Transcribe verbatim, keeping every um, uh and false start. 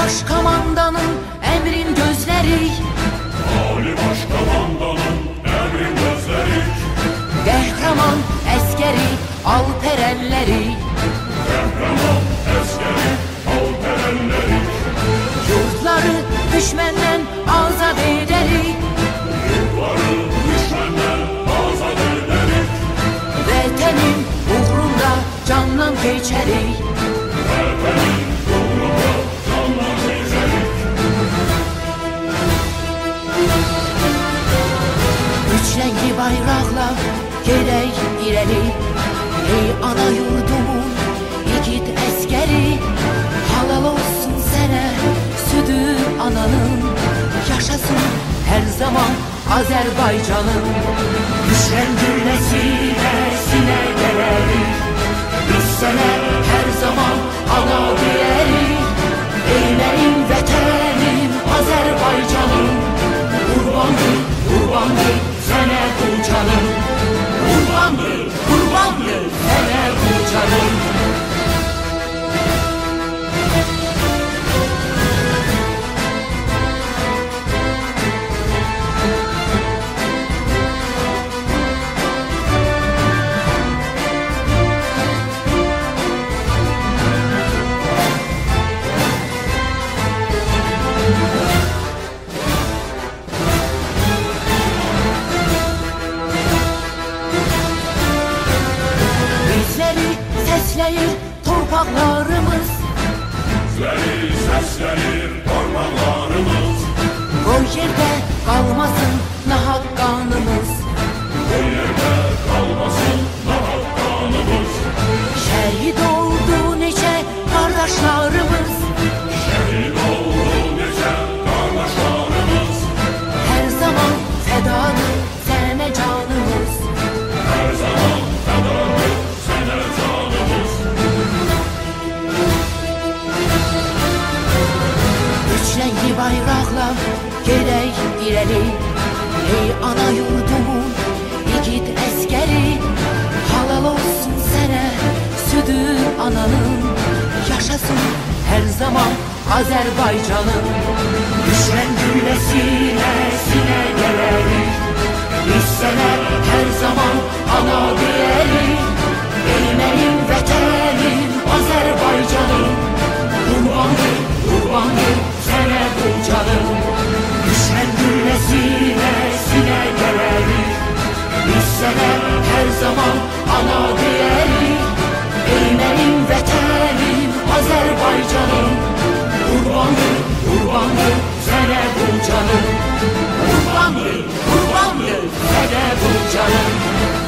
Başkomandanın emrin gözleri, Ali Başkomandanın emrin gözleri, Qəhrəman əskəri alperəlləri, Qəhrəman əskəri alperəlləri, yurtları düşməndən azad edərik, yurtları düşməndən azad edərik, vətənin uğrunda candan keçərik, vətənin uğrunda candan keçərik. Üç rəngli bayraqla gedək irəli, ey ana yurdumun igid əskəri, halal olsun sənə südü ananın, yaşasın hər zaman Azerbaycanın. Düşən gülləsinə sinə gələrik, biz sənə hər zaman ana deyərik, ey mənim vətənim Azerbaycanım, qurbandır, qurbandır sənə bu canım, qurbandır, qurbandır sənə bu canım. Səsləyir torpaqlarımız, Bizləri səsləyir torpaqlarımız, o yerdə qalmasın nahaq qanımız, o yerdə qalmasın nahaq qanımız. şəhid oldu neçə qardaşlarımız, Şəhid oldu neçə qardaşlarımız, hər zaman fədadır sənə canımız, hər zaman fədadır sənə canımız. üç rəngli bayraqla gedək irəli, ey ana yurdumun igid əskəri, halal olsun sənə südü ananın, yaşasın hər zaman Azerbaycanın. Düşmən gülləsinə sinə gələrik, biz sənə hər zaman ana deyərik, ey mənim vətənim Azerbaycanım, qurbandır, qurbandır sənə bu canım. Düşmən gülləsinə sinə gələrik, biz sənə hər zaman ana deyərik, ey mənim vətənim Azerbaycanım, qurbandır, qurbandır sənə bu canım, qurbandır, qurbandır sənə bu canım.